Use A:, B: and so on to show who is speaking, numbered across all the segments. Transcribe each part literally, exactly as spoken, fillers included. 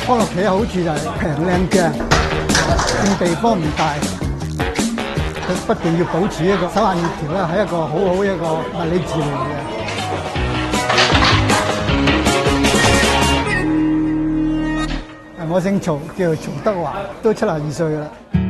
A: 康樂棋嘅好處就係平靚正，佔地方唔大，佢不斷要保持一個手眼協調咧，係一個好好一個物理治療嚟嘅。我姓曹，叫曹德華，都七十二歲啦。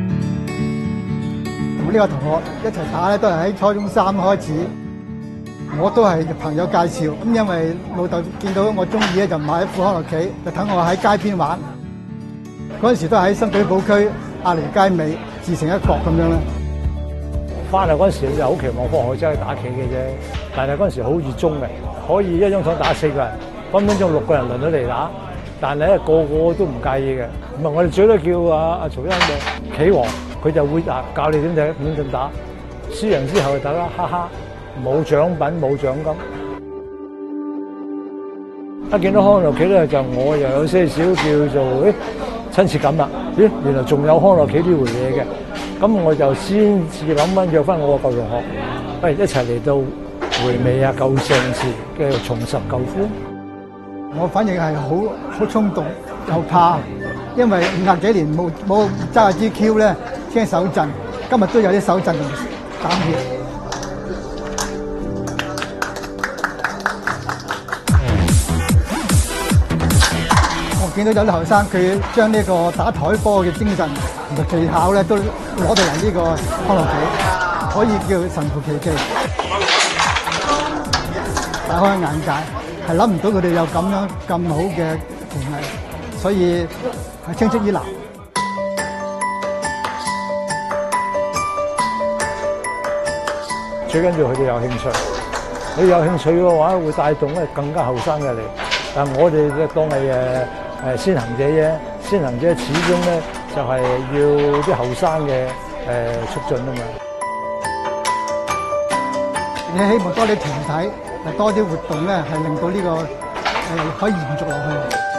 A: 同呢個同學一齊打咧，都係喺初中三開始。我都係朋友介紹，咁因為老豆見到我中意咧，就買一副康樂棋，就等我喺街邊玩。嗰陣時都喺新水埗區亞厘街尾自成一角咁樣啦。
B: 翻嚟嗰陣時就好期望放學真係打棋嘅啫，但係嗰陣時好熱衷嘅，可以一張台打四個人，分分鐘六個人輪到嚟打。但係咧個個都唔介意嘅，咁啊我哋最多叫阿阿曹生嘅棋王，佢就會啊教你點睇點點打，輸贏之後大家哈哈，冇獎品冇獎金。一見到康樂棋咧，就我又有些少叫做誒親切感啦。咦，原來仲有康樂棋呢回嘢嘅，咁我就先至諗翻約翻我個舊同學，不如一齊嚟到回味下舊盛時嘅重拾舊歡。
A: 我反應係好好衝動，又怕，因為五廿幾年冇冇揸下支 Q 咧，驚手震。今日都有啲手震同膽怯。我見到有啲後生，佢將呢個打台波嘅精神同埋技巧咧，都攞到嚟呢個康樂棋，可以叫神乎其技，打開眼界。係諗唔到佢哋有咁樣咁好嘅技藝，所以係青出於藍。
B: 最緊要佢哋有興趣，你有興趣嘅話，會帶動咧更加後生嘅嚟。但係我哋咧當係誒誒先行者啫，先行者始終咧就係要啲後生嘅誒促進啊嘛。
A: 你希望多啲團體。多啲活動咧，係令到呢個誒可以延續落去。